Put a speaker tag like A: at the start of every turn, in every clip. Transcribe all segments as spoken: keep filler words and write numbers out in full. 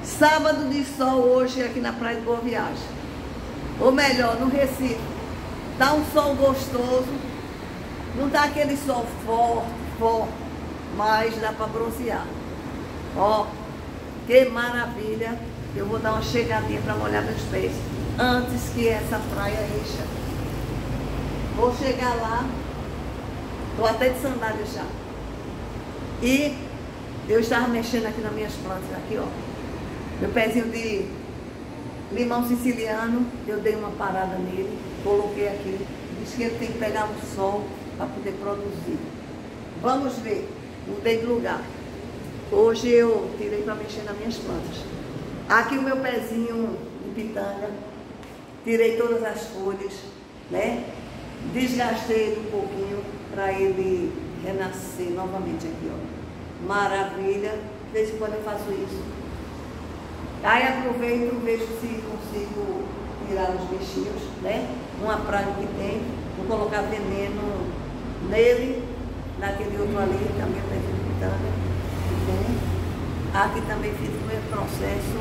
A: Sábado de sol hoje aqui na Praia de Boa Viagem. Ou melhor, no Recife. Tá um sol gostoso. Não tá aquele sol forte, forte, mas dá para bronzear. Ó, que maravilha. Eu vou dar uma chegadinha para molhar meus pés antes que essa praia encha. Vou chegar lá. Tô até de sandália já. E eu estava mexendo aqui nas minhas plantas, aqui ó. Meu pezinho de limão siciliano, eu dei uma parada nele, coloquei aqui. Diz que ele tem que pegar um sol para poder produzir. Vamos ver, mudei de lugar. Hoje eu tirei para mexer nas minhas plantas. Aqui o meu pezinho de pitanga, tirei todas as folhas, né? Desgastei ele um pouquinho para ele renascer novamente aqui, ó. Maravilha, de vez em quando eu faço isso. Aí aproveito e vejo se consigo tirar os bichinhos, né? Uma praga que tem, vou colocar veneno nele, naquele outro ali, também o pezinho de pitanga, que tem. Aqui também fiz o meu processo,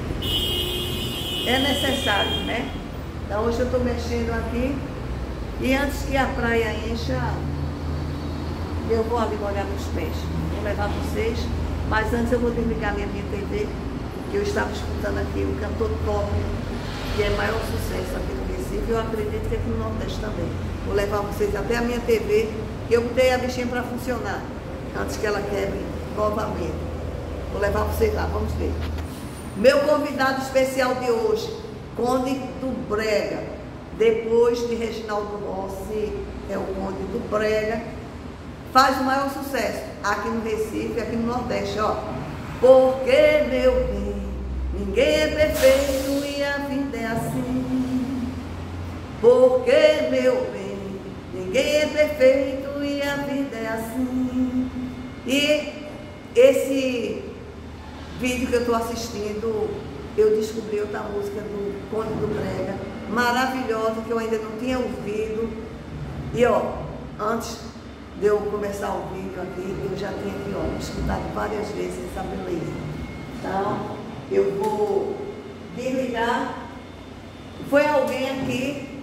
A: é necessário, né? Então hoje eu estou mexendo aqui e antes que a praia encha, eu vou ali molhar meus pés. Vou levar vocês, mas antes eu vou desligar minha, minha T V, que eu estava escutando aqui o cantor Top, que é maior sucesso aqui no Recife, eu acredito que aqui no Nordeste também. Vou levar vocês até a minha T V, que eu botei a bichinha para funcionar, antes que ela quebre novamente. Vou levar vocês lá, vamos ver. Meu convidado especial de hoje, Conde do Brega. Depois de Reginaldo Rossi, é o Conde do Brega. Faz o maior sucesso aqui no Recife, aqui no Nordeste, ó. Porque, meu bem, ninguém é perfeito e a vida é assim. Porque, meu bem, ninguém é perfeito e a vida é assim. E esse vídeo que eu estou assistindo, eu descobri outra música do Conde do Brega, maravilhosa, que eu ainda não tinha ouvido. E ó, antes de eu começar o vídeo aqui, eu já tinha aqui, ó, escutado várias vezes essa beleza. Então, eu vou desligar. Foi alguém aqui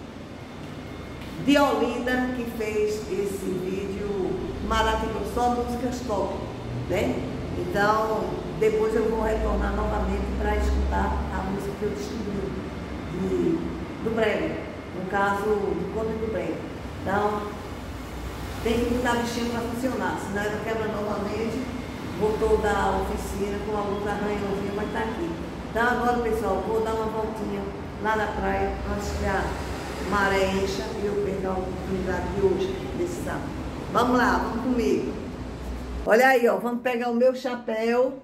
A: de Olinda que fez esse vídeo maravilhoso, só músicas top, né? Então, depois eu vou retornar novamente para escutar a música que eu descobri de, do Brega, no caso do Conde do Brega. Então, tem que botar a bichinha para funcionar, senão ela quebra novamente. Voltou da oficina com a luz arranhãozinha, vai estar aqui. Então agora, pessoal, vou dar uma voltinha lá na praia antes que a maré encha e eu perca a oportunidade de hoje, desse sábado. Vamos lá, vamos comigo. Olha aí, ó, vamos pegar o meu chapéu.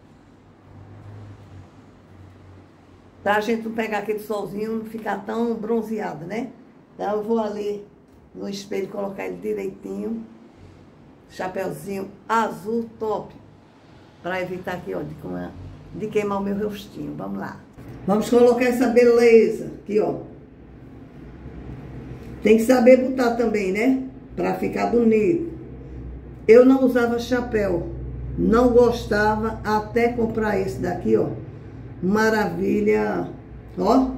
A: Pra gente não pegar aquele solzinho, não ficar tão bronzeado, né? Então eu vou ali no espelho colocar ele direitinho. Chapeuzinho azul top. Pra evitar aqui, ó, de, de queimar o meu rostinho. Vamos lá. Vamos colocar essa beleza aqui, ó. Tem que saber botar também, né? Pra ficar bonito. Eu não usava chapéu. Não gostava até comprar esse daqui, ó. Maravilha. Ó.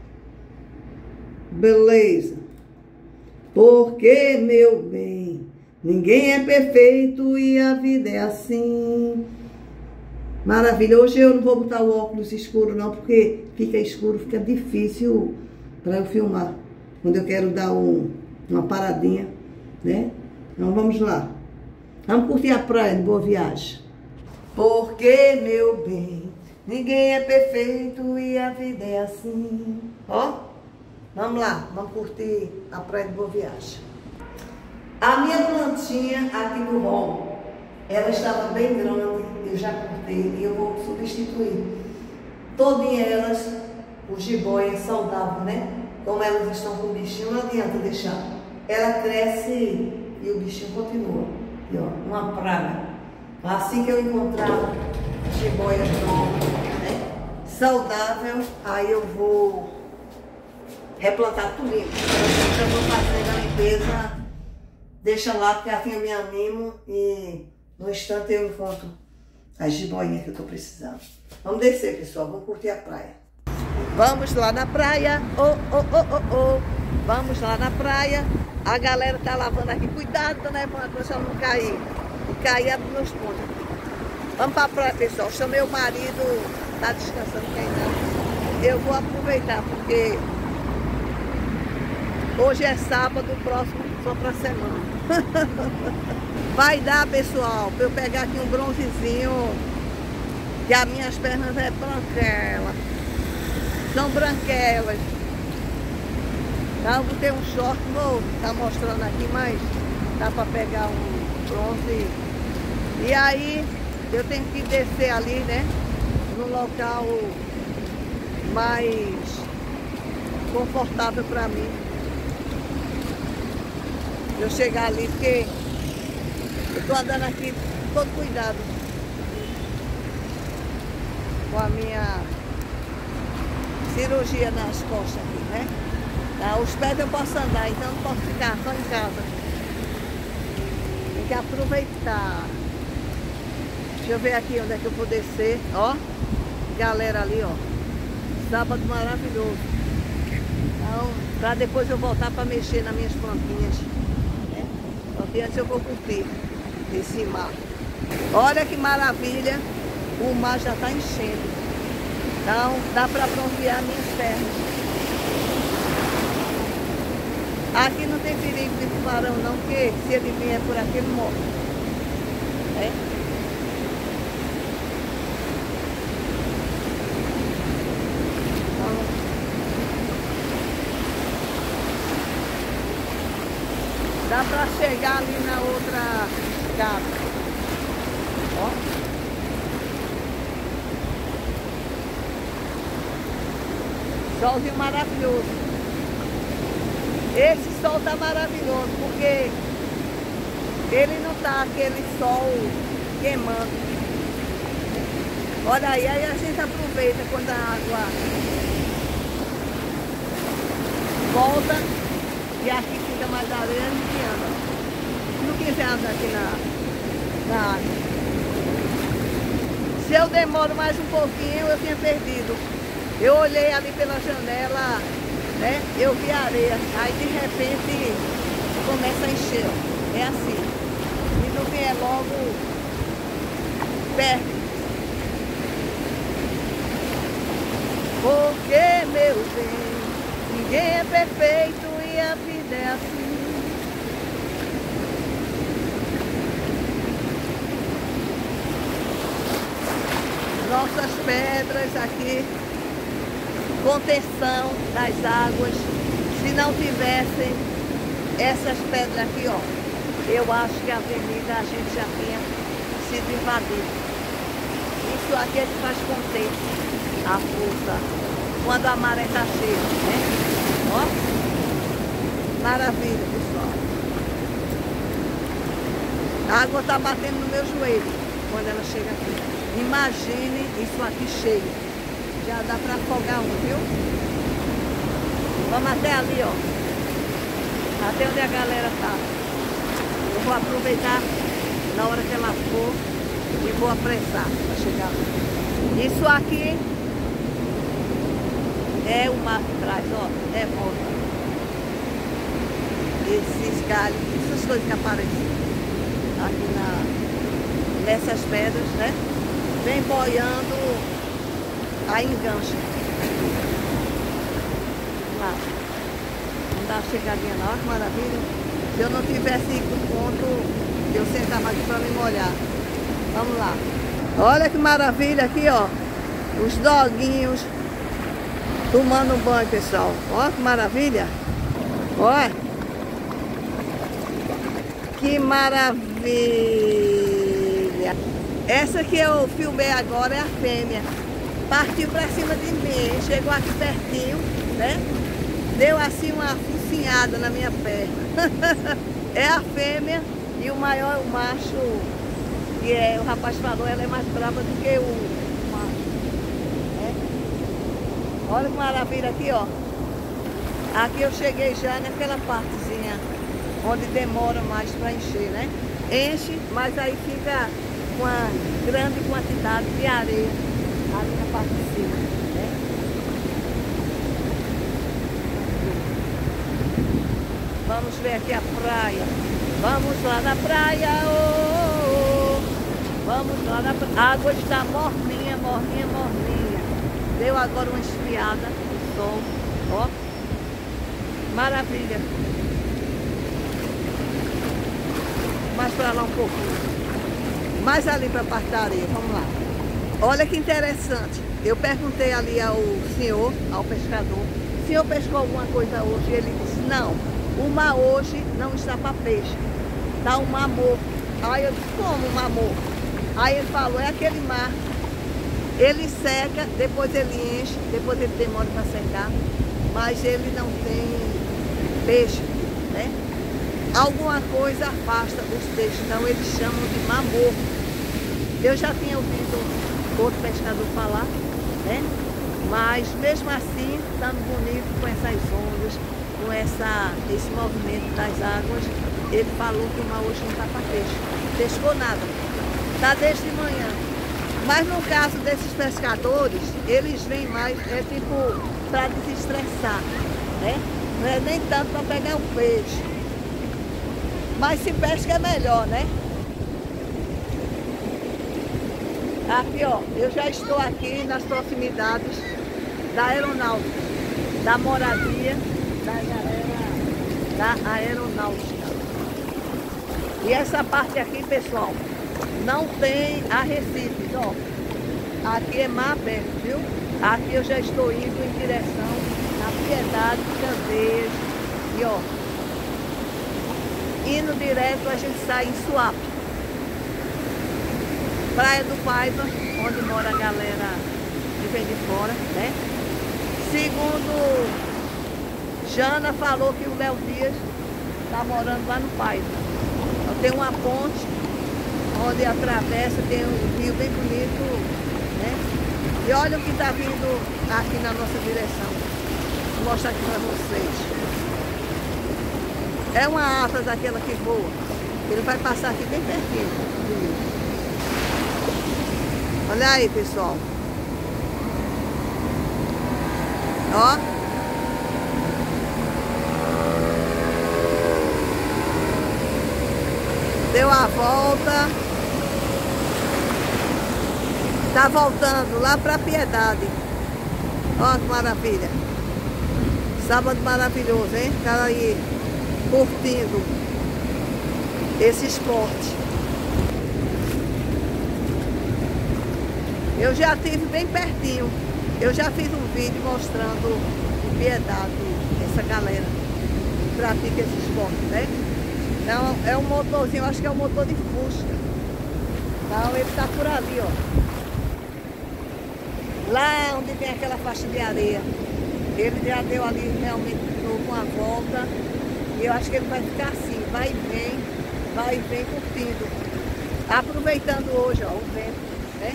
A: Beleza. Porque, meu bem, ninguém é perfeito e a vida é assim. Maravilha. Hoje eu não vou botar o óculos escuro não, porque fica escuro, fica difícil para eu filmar. Quando eu quero dar um, uma paradinha, né? Então vamos lá. Vamos curtir a praia de Boa Viagem. Porque, meu bem, ninguém é perfeito e a vida é assim. Ó, vamos lá, vamos curtir a praia de Boa Viagem. A minha plantinha aqui do rol, ela estava bem grande, eu já cortei e eu vou substituir. Todas elas, o jiboia saudável, né? Como elas estão com o bichinho, não adianta deixar. Ela cresce e o bichinho continua. E ó, uma praga. Assim que eu encontrar jiboia né, saudável, aí eu vou replantar tudo. Então eu vou fazer a limpeza, deixa lá, porque assim eu me animo e no instante eu encontro as jiboinhas que eu tô precisando. Vamos descer, pessoal. Vamos curtir a praia. Vamos lá na praia. Oh, oh, oh, oh, oh. Vamos lá na praia. A galera tá lavando aqui. Cuidado, dona Evandra, pra você não cair. E cair é dos meus pontos. Vamos pra praia, pessoal. Chamei o marido. Tá descansando, quem não. Eu vou aproveitar, porque hoje é sábado, próximo só pra semana. Vai dar, pessoal, pra eu pegar aqui um bronzezinho. Que as minhas pernas é branquela. São branquelas. Então, vou ter um short, vou estar mostrando aqui, mas dá para pegar um bronze. E aí, eu tenho que descer ali, né? Num local mais confortável para mim. Eu chegar ali, porque eu tô andando aqui com todo cuidado com a minha cirurgia nas costas aqui, né? Ah, os pés eu posso andar, então não posso ficar só em casa. Tem que aproveitar. Deixa eu ver aqui onde é que eu vou descer. Ó, galera ali, ó. Sábado maravilhoso. Então, pra depois eu voltar pra mexer nas minhas plantinhas. Né? Porque antes eu vou curtir esse mar. Olha que maravilha. O mar já tá enchendo. Então, dá pra bronzear minhas pernas. Aqui não tem perigo de tubarão não, porque se ele vier por aqui, ele morre. É? Então, dá pra chegar ali na outra casa. Ó. Solzinho maravilhoso. Esse sol tá maravilhoso, porque ele não tá aquele sol queimando. Olha aí, aí a gente aproveita quando a água volta e aqui fica mais areia, a gente anda. Não quiser andar aqui na, na água. Se eu demoro mais um pouquinho, eu tinha perdido. Eu olhei ali pela janela, né? Eu vi a areia, aí de repente começa a encher, ó. É assim. E não vier logo perto. Porque, meu bem, ninguém é perfeito e a vida é assim. Nossas pedras aqui, contenção das águas. Se não tivessem essas pedras aqui, ó, eu acho que a avenida a gente já tinha sido invadida. Isso aqui é que faz conter a força quando a maré está cheia, né? Ó, maravilha, pessoal. A água está batendo no meu joelho quando ela chega aqui. Imagine isso aqui cheio. Já dá para afogar um, viu? Vamos até ali, ó. Até onde a galera tá. Eu vou aproveitar na hora que ela for e vou apressar para chegar lá. Isso aqui é o mar de trás, ó. É volta. Esses galhos, essas coisas que aparecem aqui na, nessas pedras, né? Vem boiando. Aí engancha. Lá. Não dá uma chegadinha não, que maravilha. Se eu não tivesse ido no ponto, eu sentava aqui para me molhar. Vamos lá. Olha que maravilha aqui, ó. Os doguinhos tomando banho, pessoal. Olha que maravilha. Olha. Que maravilha. Essa que eu filmei agora é a fêmea. Partiu pra cima de mim, chegou aqui pertinho, né? Deu assim uma focinhada na minha perna. É a fêmea e o maior é o macho, que é, o rapaz falou, ela é mais brava do que o macho. Né? Olha que maravilha aqui, ó. Aqui eu cheguei já naquela partezinha onde demora mais para encher, né? Enche, mas aí fica uma grande quantidade de areia ali Vamos ver aqui a praia. Vamos lá na praia, oh, oh, oh. Vamos lá na praia. A água está morninha, morninha, morninha. Deu agora uma esfriada, o sol, ó. Maravilha. Mais para lá um pouquinho. Mais ali para a parte da areia, vamos lá. Olha que interessante. Eu perguntei ali ao senhor, ao pescador, o senhor pescou alguma coisa hoje? E ele disse, não, o mar hoje não está para peixe, está um mar morto. Aí eu disse, como um mar morto? Aí ele falou, é aquele mar, ele seca, depois ele enche, depois ele demora para secar, mas ele não tem peixe, né? Alguma coisa afasta os peixes, então eles chamam de mar morto. Eu já tinha ouvido outro pescador falar, né? Mas mesmo assim, estando bonito com essas ondas, com essa, esse movimento das águas, ele falou que o mar hoje não está para peixe. Pescou nada, está desde manhã. Mas no caso desses pescadores, eles vêm mais, é tipo, para desestressar, né? Não é nem tanto para pegar o peixe. Mas se pesca é melhor, né? Aqui, ó, eu já estou aqui nas proximidades da aeronáutica, da moradia da galera da aeronáutica. E essa parte aqui, pessoal, não tem arrecifes, ó. Aqui é mar aberto, viu? Aqui eu já estou indo em direção à Piedade, Candeias, e ó, indo direto a gente sai em Suape. Praia do Paiva, onde mora a galera que vem de fora, né? Segundo Jana falou que o Léo Dias está morando lá no Paiva. Então, tem uma ponte onde atravessa, tem um rio bem bonito, né? E olha o que está vindo aqui na nossa direção. Vou mostrar aqui para vocês. É uma Atlas daquela que voa. Ele vai passar aqui bem pertinho. Olha aí, pessoal. Ó. Deu a volta. Tá voltando lá pra Piedade. Ó que maravilha. Sábado maravilhoso, hein? Cara aí curtindo esse esporte. Eu já estive bem pertinho. Eu já fiz um vídeo mostrando em Piedade essa galera que pratica esse esporte, né? Então é um motorzinho, acho que é um motor de Fusca. Então ele está por ali, ó. Lá onde tem aquela faixa de areia. Ele já deu ali realmente de novo uma volta. E eu acho que ele vai ficar assim, vai e vem, vai e vem curtindo. Aproveitando hoje, ó, o vento, né?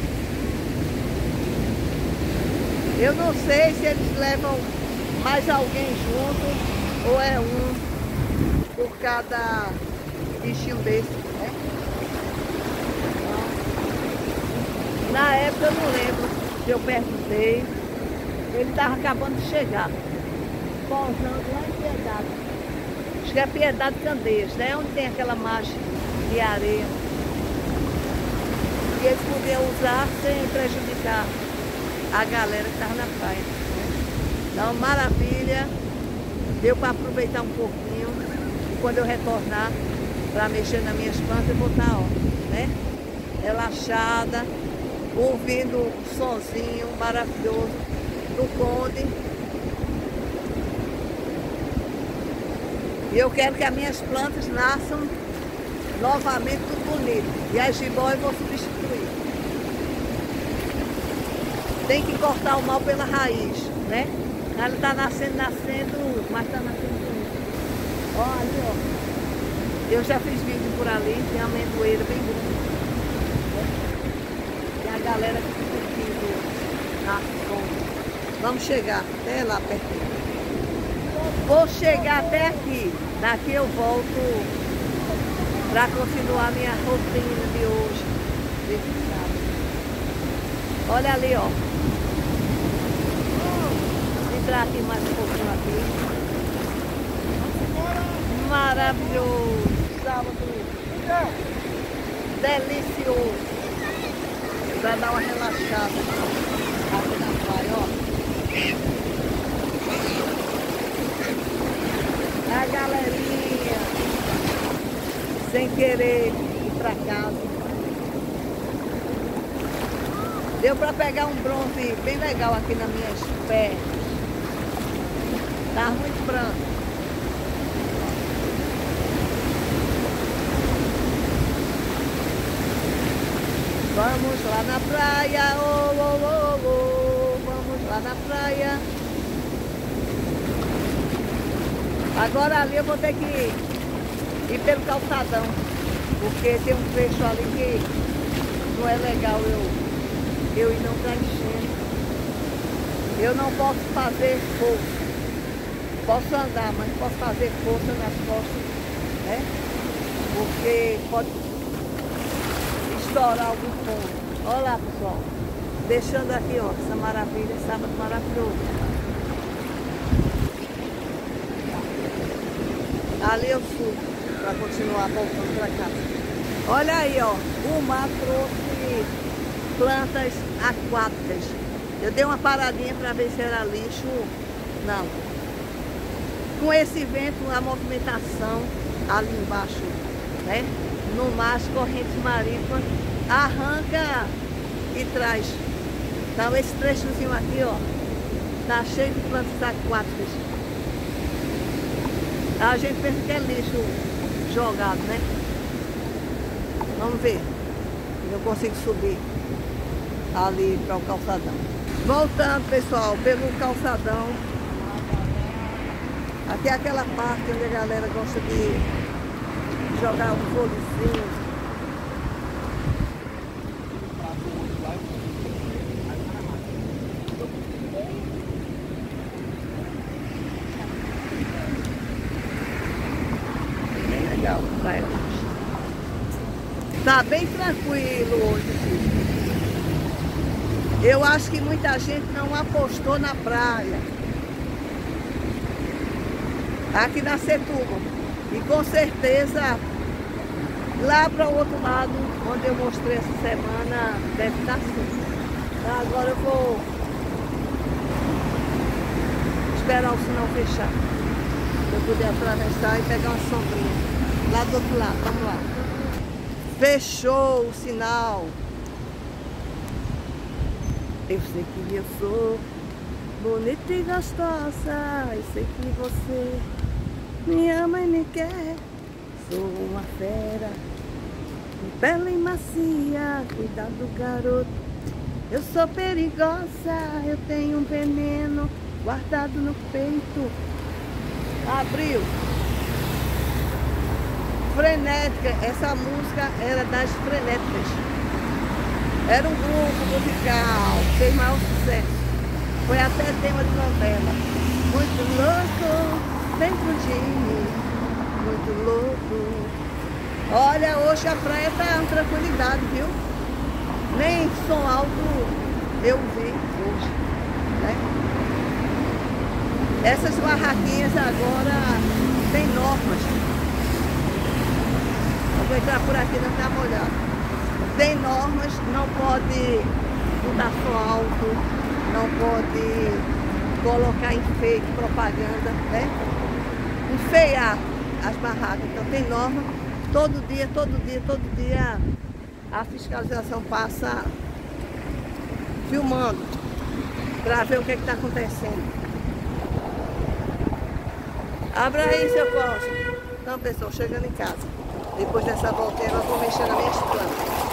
A: Eu não sei se eles levam mais alguém junto ou é um por cada bichinho desse, né? Na época eu não lembro se eu perguntei. Ele estava acabando de chegar, pousando lá em Piedade. Acho que é Piedade Candeias, né? Onde tem aquela margem de areia. E eles podiam usar sem prejudicar a galera que estava na praia. Então, maravilha. Deu para aproveitar um pouquinho. E quando eu retornar para mexer nas minhas plantas, eu vou estar, ó, né? Relaxada, ouvindo o sonzinho maravilhoso do Conde. E eu quero que as minhas plantas nasçam novamente tudo bonito. E as jiboias eu vou substituir. Tem que cortar o mal pela raiz, né? Ela está nascendo, nascendo, mas está nascendo bonito. Ó, ali, ó. Eu já fiz vídeo por ali, tem amendoeira bem bonita. Tem a galera que fica curtindo a sombra. Vamos chegar até lá pertinho. Vou chegar até aqui. Daqui eu volto para continuar minha rotina de hoje. Desse sábado. Olha ali, ó. Vou entrar aqui mais um pouquinho aqui. Maravilhoso. Sábado delicioso. Pra dar uma relaxada aqui na praia, ó. A galerinha, sem querer ir pra casa. Deu pra pegar um bronze bem legal aqui nas minhas pernas. Tá muito branco. Vamos lá na praia, oh, oh, oh, oh. Vamos lá na praia. Agora ali eu vou ter que ir pelo calçadão, porque tem um trecho ali que não é legal eu, eu ir não pra enchendo. Eu não posso fazer força. Posso andar, mas não posso fazer força nas costas, né? Porque pode estourar algum ponto. Olha lá, pessoal. Deixando aqui, ó, essa maravilha, sábado maravilhoso. Ali eu subo para continuar voltando para casa. Olha aí, ó. O mar trouxe plantas aquáticas. Eu dei uma paradinha para ver se era lixo. Não. Com esse vento, a movimentação ali embaixo, né? No mar, as correntes marítimas arranca e traz. Então esse trechozinho aqui, ó, tá cheio de plantas aquáticas. A gente pensa que é lixo jogado, né? Vamos ver se eu consigo subir ali para o calçadão. Voltando, pessoal, pelo calçadão. Aqui é aquela parte onde a galera gosta de jogar um vôleizinho. Bem legal, vai lá. Tá bem tranquilo hoje. Eu acho que muita gente não apostou na praia. Aqui na Setúbal. E com certeza lá para o outro lado, onde eu mostrei essa semana, deve estar assim. Então, agora eu vou esperar o sinal fechar. Para eu poder atravessar e pegar uma sombrinha. Lá do outro lado, vamos lá. Fechou o sinal. Eu sei que eu sou bonita e gostosa. Eu sei que você me ama e me quer. Sou uma fera, bela e macia. Cuidado, garoto, eu sou perigosa. Eu tenho um veneno guardado no peito. Abriu. Frenética, essa música era das Frenéticas. Era um grupo musical, fez maior sucesso. Foi até tema de novela. Muito louco dentro de mim, muito louco. Olha, hoje a praia tá uma tranquilidade, viu? Nem som alto eu vi hoje, né? Essas barraquinhas agora tem normas. Vou entrar por aqui, não tá molhado. Tem normas, não pode botar som alto, não pode colocar enfeite, propaganda, né? Enfeiar as barracas. Então tem norma, todo dia, todo dia, todo dia a fiscalização passa filmando para ver o que está acontecendo. Abra aí, seu Costa. Então, pessoal, chegando em casa. Depois dessa volteira, eu vou mexer nas minhas plantas.